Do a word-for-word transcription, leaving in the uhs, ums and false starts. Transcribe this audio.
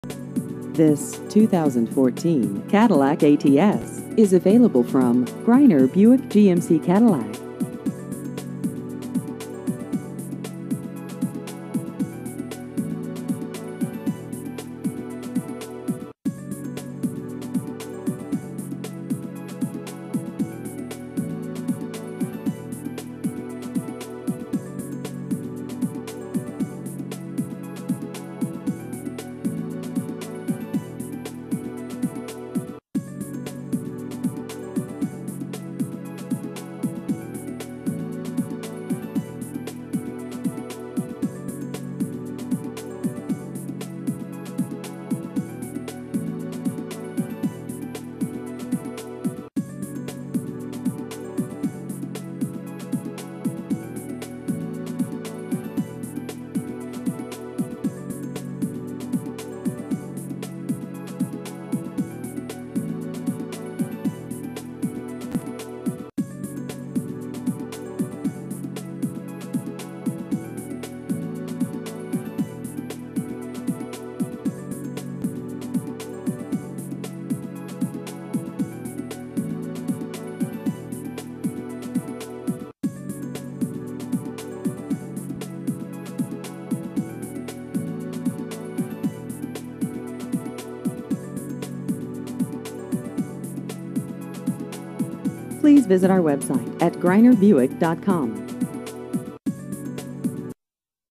This two thousand fourteen Cadillac A T S is available from Greiner Buick G M C Cadillac. Please visit our website at greiner buick dot com.